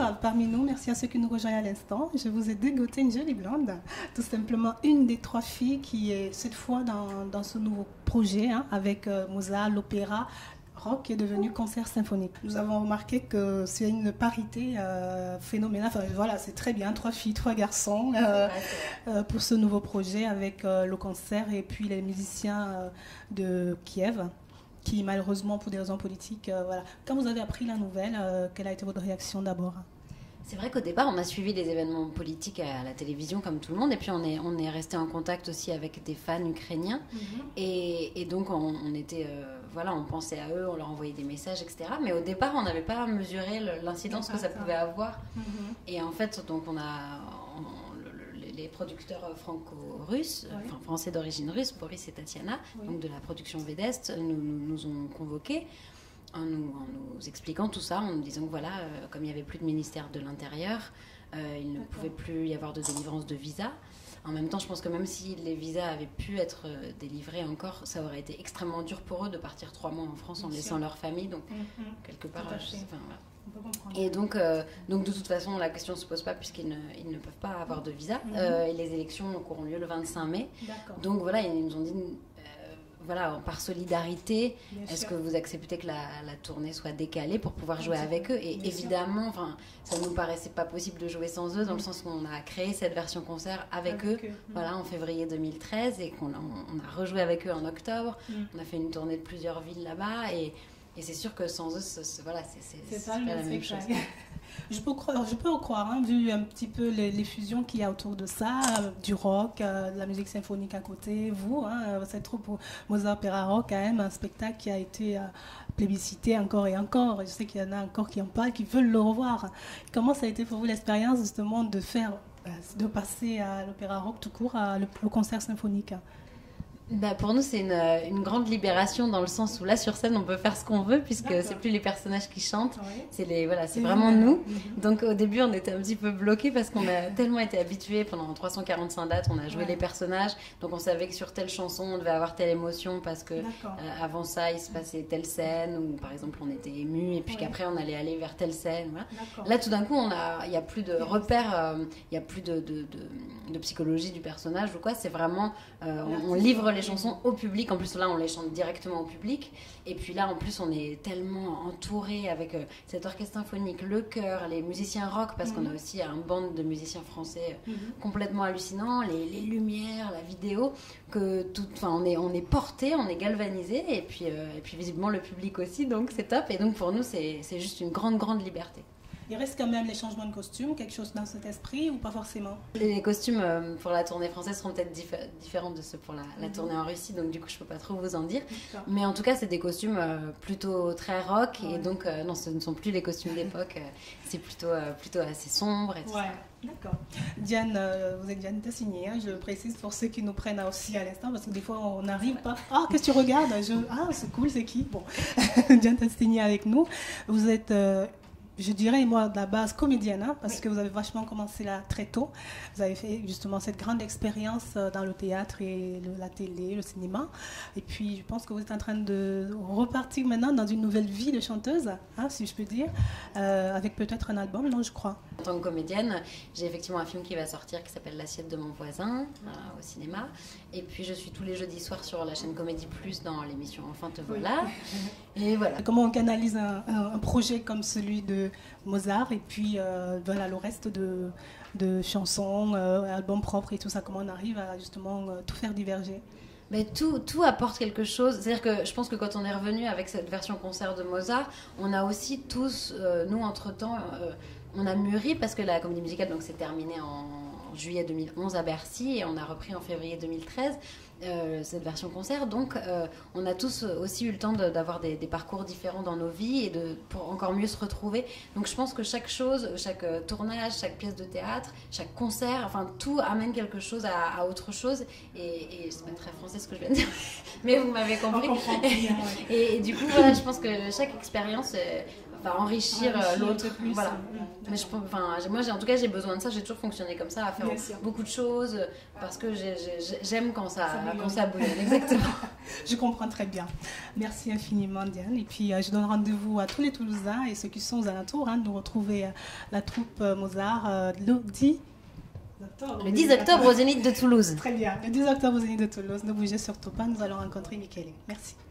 parmi nous. Merci à ceux qui nous rejoignent à l'instant. Je vous ai dégoté une jolie blonde, tout simplement une des 3 filles qui est cette fois dans ce nouveau projet avec Mozart, l'opéra rock qui est devenu concert symphonique. Nous avons remarqué que c'est une parité phénoménale. Enfin, voilà, c'est très bien, 3 filles, 3 garçons pour ce nouveau projet avec le concert et puis les musiciens de Kiev qui malheureusement pour des raisons politiques, voilà. Quand vous avez appris la nouvelle, quelle a été votre réaction d'abord ? C'est vrai qu'au départ, on a suivi les événements politiques à la télévision comme tout le monde, et puis on est resté en contact aussi avec des fans ukrainiens, et donc on était, on pensait à eux, on leur envoyait des messages, etc. Mais au départ, on n'avait pas mesuré l'incidence que ça pouvait avoir. Et en fait, donc les producteurs franco-russes, français d'origine russe, Boris et Tatiana, donc de la production Vedest, nous ont convoqués. En nous expliquant tout ça, en nous disant que voilà, comme il n'y avait plus de ministère de l'Intérieur, il ne pouvait plus y avoir de délivrance de visa. En même temps, je pense que même si les visas avaient pu être délivrés encore, ça aurait été extrêmement dur pour eux de partir 3 mois en France en laissant leur famille. Donc, quelque part, Et donc, de toute façon, la question ne se pose pas puisqu'ils ne peuvent pas avoir de visa. Et les élections auront lieu le 25 mai. Donc voilà, ils nous ont dit... par solidarité, est-ce que vous acceptez que la tournée soit décalée pour pouvoir jouer avec eux ? Et évidemment, ça ne nous paraissait pas possible de jouer sans eux, dans le sens qu'on a créé cette version concert avec eux, en février 2013, et qu'on a rejoué avec eux en octobre. On a fait une tournée de plusieurs villes là-bas, et c'est sûr que sans eux, c'est pas la même chose. Je peux croire, vu un petit peu les fusions qu'il y a autour de ça, du rock, de la musique symphonique à côté, cette troupe Mozart Opéra Rock, quand même, un spectacle qui a été plébiscité encore et encore. Je sais qu'il y en a encore qui en parlent, qui veulent le revoir. Comment ça a été pour vous l'expérience justement de passer à l'Opéra Rock tout court, le concert symphonique ? Pour nous, c'est une grande libération dans le sens où là, sur scène, on peut faire ce qu'on veut puisque c'est plus les personnages qui chantent, c'est vraiment nous. Donc au début, on était un petit peu bloqués parce qu'on a tellement été habitués pendant 345 dates, on a joué les personnages, donc on savait que sur telle chanson, on devait avoir telle émotion parce que avant ça, il se passait telle scène ou par exemple, on était ému et puis qu'après, on allait aller vers telle scène. Voilà. Là, tout d'un coup, il n'y a plus de repères, il n'y a plus de psychologie du personnage ou quoi, c'est vraiment, on livre les chansons au public. En plus là on les chante directement au public, et puis là en plus on est tellement entouré avec cet orchestre symphonique, le chœur, les musiciens rock, parce qu'on a aussi un band de musiciens français complètement hallucinant, les lumières, la vidéo, que on est porté, on est galvanisé, et puis visiblement le public aussi, donc c'est top. Et donc pour nous c'est juste une grande liberté. Il reste quand même les changements de costumes, quelque chose dans cet esprit ou pas forcément ? Les costumes pour la tournée française seront peut-être différents de ceux pour la tournée en Russie, donc du coup je peux pas trop vous en dire. Mais en tout cas c'est des costumes plutôt très rock, et donc non, ce ne sont plus les costumes d'époque, c'est plutôt assez sombre et tout ça. D'accord. Diane, vous êtes Diane Tassigny, je précise pour ceux qui nous prennent aussi à l'instant, parce que des fois on n'arrive pas. Ah, qu'est-ce que tu regardes ? C'est cool, c'est qui ? Bon, Diane Tassigny avec nous. Vous êtes... je dirais, moi, de la base comédienne, parce que vous avez vachement commencé là très tôt. Vous avez fait justement cette grande expérience dans le théâtre et la télé, le cinéma. Et puis, je pense que vous êtes en train de repartir maintenant dans une nouvelle vie de chanteuse, si je peux dire, avec peut-être un album, non, je crois. En tant que comédienne, j'ai effectivement un film qui va sortir qui s'appelle L'assiette de mon voisin au cinéma. Et puis, je suis tous les jeudis soirs sur la chaîne Comédie Plus dans l'émission Enfin te voilà. Et voilà. Comment on canalise un projet comme celui de Mozart et puis le reste de chansons, albums propres et tout ça, comment on arrive à justement tout faire diverger ? Mais tout apporte quelque chose. C'est-à-dire que je pense que quand on est revenu avec cette version concert de Mozart, on a aussi tous, nous entre-temps, on a mûri parce que la comédie musicale s'est terminée en juillet 2011 à Bercy et on a repris en février 2013. Cette version concert, donc on a tous aussi eu le temps d'avoir des parcours différents dans nos vies et pour encore mieux se retrouver. Donc je pense que chaque chose, chaque tournage, chaque pièce de théâtre, chaque concert, enfin tout amène quelque chose à autre chose, et c'est pas très français ce que je viens de dire, mais vous m'avez compris. Et du coup voilà, je pense que chaque expérience va enrichir l'autre. Plus. Voilà. Mais moi, en tout cas, j'ai besoin de ça. J'ai toujours fonctionné comme ça, à faire beaucoup de choses, parce que j'aime quand ça bouge. Exactement. Je comprends très bien. Merci infiniment, Diane. Et puis, je donne rendez-vous à tous les Toulousains et ceux qui sont aux alentours, de nous retrouver la troupe Mozart le 10 octobre au Zénith de Toulouse. Très bien. Le 10 octobre au Zénith de Toulouse. Ne bougez surtout pas. Nous allons rencontrer Michele. Merci.